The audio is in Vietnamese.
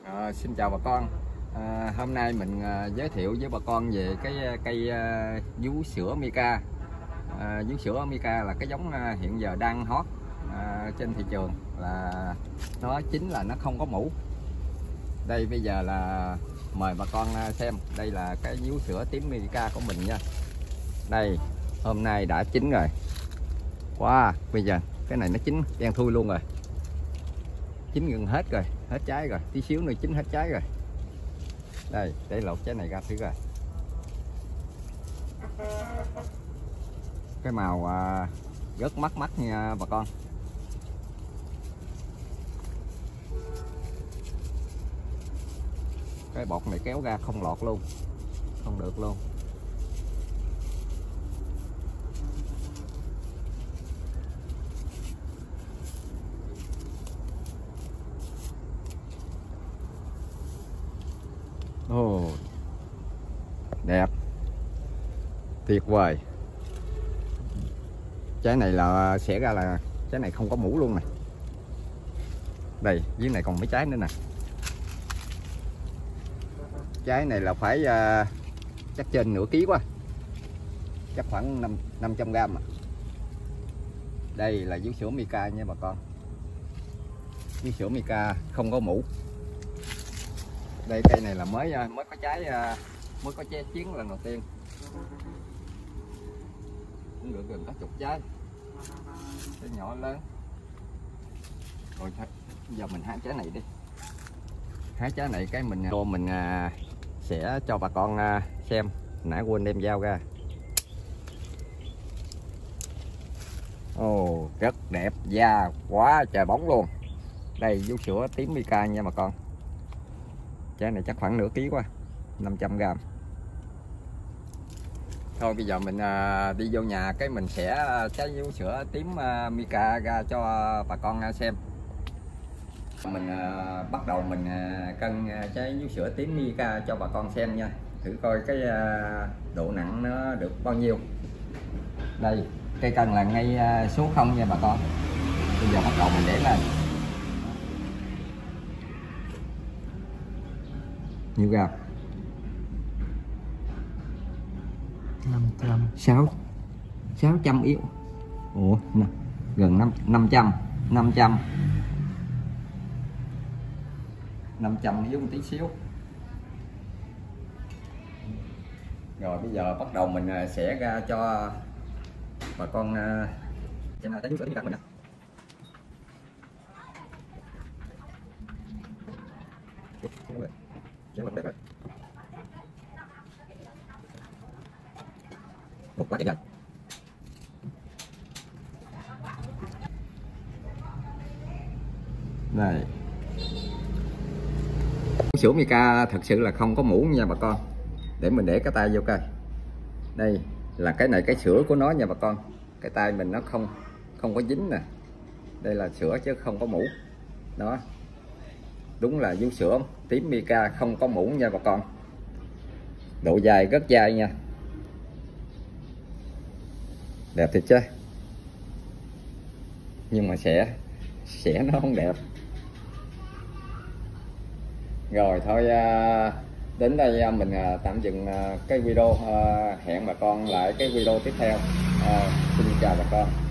Xin chào bà con. Hôm nay mình giới thiệu với bà con về cái cây vú sữa Mica. Vú sữa Mica là cái giống hiện giờ đang hot trên thị trường, là nó chính là nó không có mủ. Đây bây giờ là mời bà con xem, đây là cái vú sữa tím Mica của mình nha. Đây hôm nay đã chín rồi. Wow, bây giờ cái này nó chín đen thui luôn rồi, chín gần hết rồi, hết trái rồi, tí xíu nữa chín hết trái rồi. Đây để lột trái này ra thử coi. Cái màu rất mắt mắt nha bà con. Cái bột này kéo ra không lọt luôn, không được luôn. Đẹp, tuyệt vời. Trái này là xẻ ra là trái này không có mủ luôn nè. Đây dưới này còn mấy trái nữa nè. Trái này là phải chắc trên nửa ký quá, chắc khoảng 500g à. Đây là vú sữa Mica nha bà con. Vú sữa Mica không có mủ. Đây cây này là mới có trái, mới có trái chiến lần đầu tiên, cũng được gần cả chục trái, trái nhỏ lớn. Rồi giờ mình hái trái này đi. Hái trái này cái mình sẽ cho bà con xem. Nãy quên đem dao ra. Rất đẹp, da quá trời bóng luôn. Đây vú sữa tím Mica nha bà con. Trái này chắc khoảng nửa ký quá, 500g. Thôi bây giờ mình đi vô nhà cái mình sẽ trái vú sữa tím Mica ra cho bà con xem. Mình bắt đầu mình cân trái vú sữa tím Mica cho bà con xem nha, thử coi cái độ nặng nó được bao nhiêu. Đây cây cân là ngay số 0 nha bà con. Bây giờ bắt đầu mình để lên. Nhiêu gam? 500. 600 yếu. Ủa, gần 500 yếu một tí xíu. Rồi bây giờ bắt đầu mình sẽ ra cho bà con xem trái vú sữa Mica mình nè. Đẹp rồi. Một quả rồi. Đây. Vú sữa Mica thật sự là không có mủ nha bà con. Để mình để cái tay vô coi. Đây là cái này, cái sữa của nó nha bà con. Cái tay mình nó không có dính nè. Đây là sữa chứ không có mủ. Đó. Đúng là vú sữa tím Mica không có mủ nha bà con. Độ dai rất dai nha. Đẹp thiệt chứ. Nhưng mà xẻ nó không đẹp. Rồi thôi đến đây mình tạm dừng cái video. Hẹn bà con lại cái video tiếp theo. Xin chào bà con.